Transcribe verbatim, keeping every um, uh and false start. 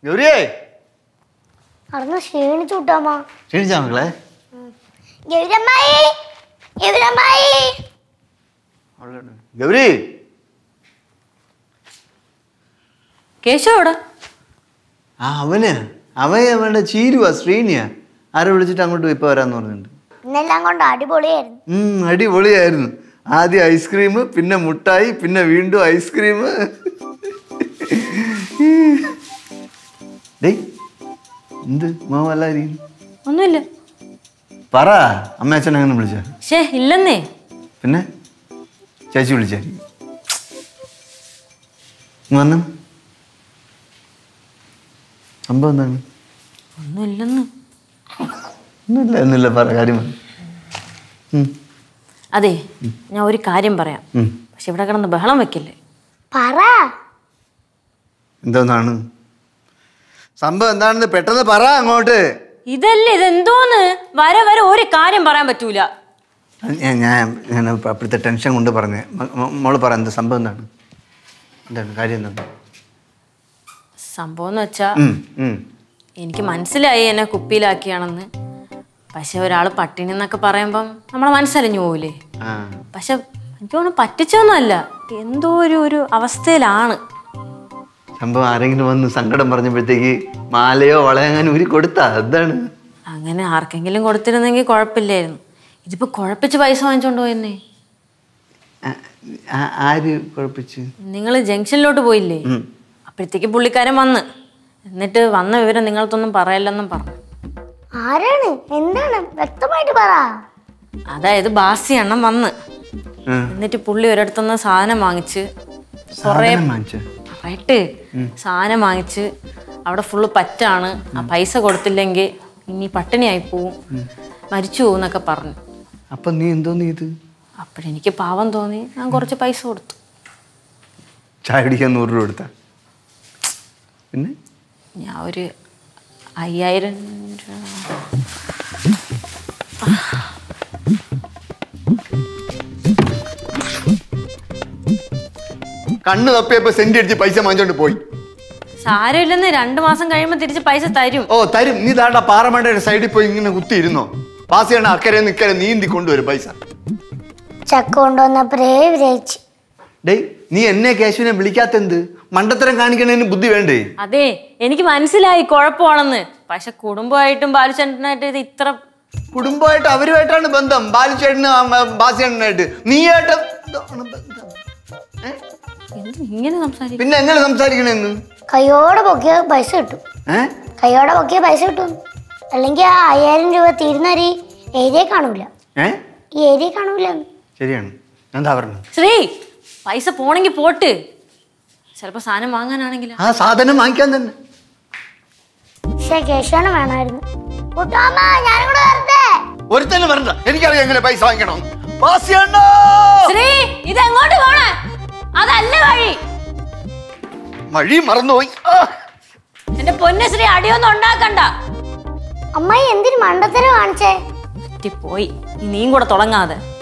ഗൗരിയേ നടന്ന് ക്ഷീണിച്ചു കൂട്ടാമാ. ക്ഷീണിച്ചാ മക്കളെ? ഗൗരമ്മായി ഗൗരമ്മായി ഗൗരി കേശവോടാ? ആ അവന് അവൻ അവന്റെ ചീരുവാ ശ്രീനിയാ. ആരെ വിളിച്ചിട്ട് അങ്ങോട്ട് ഇപ്പൊ വരാന്ന് പറഞ്ഞിട്ടുണ്ട്. ഇന്നെല്ലാം കൊണ്ട് അടിപൊളിയായിരുന്നു. ഉം അടിപൊളിയായിരുന്നു. ആദ്യം ഐസ്ക്രീം, പിന്നെ മുട്ടായി, പിന്നെ വീണ്ടും ഐസ്ക്രീം. എന്ത് മാവല്ലായിരിക്കും? ഒന്നുമില്ല. പറ അമ്മ അച്ഛൻ അങ്ങനെ വിളിച്ച? ശേ ഇല്ലെന്നേ. പിന്നെ ചേച്ചി വിളിച്ചായിരിക്കും. വന്നു സംഭവം എന്താണ്? ഒന്നുമില്ലെന്ന്. ഒന്നുമില്ല എന്നില്ല പറ കാര്യം. അതെ ഞാൻ ഒരു കാര്യം പറയാം, പക്ഷെ ഇവിടെ കിടന്ന് ബഹളം വെക്കില്ലേ. പറ എന്തോന്നാണ് സംഭവം? എന്താണെന്ന് പെട്ടെന്ന് പറ അങ്ങോട്ട്. ഇതല്ലേ ഇതെന്തോന്ന്? വരെ വരെ ഒരു കാര്യം പറയാൻ പറ്റൂല. ഞാൻ ഞാൻ അപ്പോഴത്തെ ടെൻഷൻ കൊണ്ട് പറഞ്ഞേ. മോള് പറ എന്താ സംഭവം? എന്താണ് എന്താണ് കാര്യം? എന്താണ് സംഭവം എന്ന് വെച്ചാ എനിക്ക് മനസ്സിലായി എന്നെ കുപ്പിയിലാക്കിയാണെന്ന്. പക്ഷെ ഒരാൾ പട്ടിണി എന്നൊക്കെ പറയുമ്പം നമ്മളെ മനസ്സലിഞ്ഞു പോവില്ലേ. പക്ഷെ എനിക്ക് തോന്നുന്നു പറ്റിച്ചൊന്നുമല്ല, എന്തോ ഒരു ഒരു അവസ്ഥയിലാണ് സംഭവം. ആരെങ്കിലും വന്ന് സങ്കടം പറഞ്ഞപ്പോഴത്തേക്ക് മാലയോ വളയങ്ങാനും ഊരി കൊടുത്താ? എന്താണ് അങ്ങനെ ആർക്കെങ്കിലും കൊടുത്തിരുന്നെങ്കിൽ കുഴപ്പമില്ലായിരുന്നു. ഇതിപ്പോ കുഴപ്പിച്ച് പൈസ വാങ്ങിച്ചോണ്ട് പോയെന്നേ. ആര് കുഴപ്പിച്ച്? നിങ്ങൾ ജംഗ്ഷനിലോട്ട് പോയില്ലേ, അപ്പോഴത്തേക്ക് പുള്ളിക്കാരൻ വന്ന്, എന്നിട്ട് വന്ന വിവരം നിങ്ങൾക്കൊന്നും പറയല്ലെന്നും പറഞ്ഞു. ആരാണ്? എന്താണ്? വ്യക്തമായിട്ട് പറ. അതായത് ബാസി എണ്ണം വന്ന്, എന്നിട്ട് പുള്ളി ഒരിടത്തുനിന്ന് സാധനം വാങ്ങിച്ച് കൊറേ പറയട്ട് സാധനം വാങ്ങിച്ച് അവിടെ ഫുള്ള് പറ്റാണ്, ആ പൈസ കൊടുത്തില്ലെങ്കിൽ ഇനി പട്ടിണിയായി പോവും, മരിച്ചു പോവും എന്നൊക്കെ പറഞ്ഞു. അപ്പൊ നീ എന്തോ നീത്? അപ്പോഴെനിക്ക് പാവം തോന്നി, ഞാൻ കുറച്ച് പൈസ കൊടുത്തു. ചായ കുടിക്കാൻ നൂറ് രൂപ കൊടുത്ത? പിന്നെ ഞാൻ ഒരു അയ്യായിരം കണ്ണ് തപ്പിയപ്പോ സെന്റ് അടിച്ച് പൈസ വാങ്ങിച്ചോണ്ട് പോയി. സാരമില്ലെന്ന്, രണ്ടു മാസം കഴിയുമ്പോ തിരിച്ച് പൈസ തരും. ഓ തരും. നീ താണ്ട പാറമണ്ടയുടെ സൈഡിൽ പോയി ഇങ്ങനെ കുത്തിയിരുന്നോ? പാസിയാണ് അക്കരെ നിക്കരെ നീന്തി കൊണ്ടുവരും പൈസ. ചക്ക കൊണ്ടുവന്നപ്പോഴേ വിരയിച്ച്. ഡേയ് നീ എന്നെ കേശുവിനെ വിളിക്കാത്തെന്ത്? മണ്ടത്തരം കാണിക്കണതിന് ബുദ്ധി വേണ്ടേ? അതെ എനിക്ക് മനസ്സിലായി കുഴപ്പമാണെന്ന്. പക്ഷെ കുടുംബമായിട്ടും ബാലുചേട്ടനായിട്ട് ഇത് ഇത്ര കുടുംബമായിട്ട് അവരുമായിട്ടാണ് ബന്ധം. ബാലുചേട്ടന് ബാസിയേട്ടനായിട്ട് നീയായിട്ട് ഇങ്ങനെ സംസാരിക്കും? പിന്നെ എങ്ങനെ സംസാരിക്കണെന്ന്? കൈയോടെ പൊക്കിയ പൈസ കിട്ടും. കൈയോടെ പൊക്കിയ പൈസ കിട്ടും. അല്ലെങ്കിൽ ആ അയ്യായിരം രൂപ തീരുന്നൊരു ഏരിയ കാണൂല. ഈ ഏരിയ കാണൂല. ശരിയാണ്. എന്താ പറഞ്ഞു? ശ്രീ പൈസ പോണെങ്കി പോട്ട്, ചിലപ്പോ സാധനം വാങ്ങാനാണെങ്കിൽ ആ സാധനം വാങ്ങിക്കാൻ തന്നെ. പക്ഷെ കേശവന് വേണമായിരുന്നു. ഒരുത്തന്നെ വരണ്ട, എനിക്കറിയാം എങ്ങനെ പൈസ വാങ്ങിക്കണം. ശ്രീ ഇതെങ്ങോട്ട് പോണേ? അതല്ല വഴി. വഴി മറന്നുപോയി. എന്റെ പൊന്നെ ശ്രീ അടിയൊന്നും ഉണ്ടാക്കണ്ട. അമ്മായി എന്തിനു മണ്ടത്തരം കാണിച്ചേ? പോയി നീയും കൂടെ തുടങ്ങാതെ.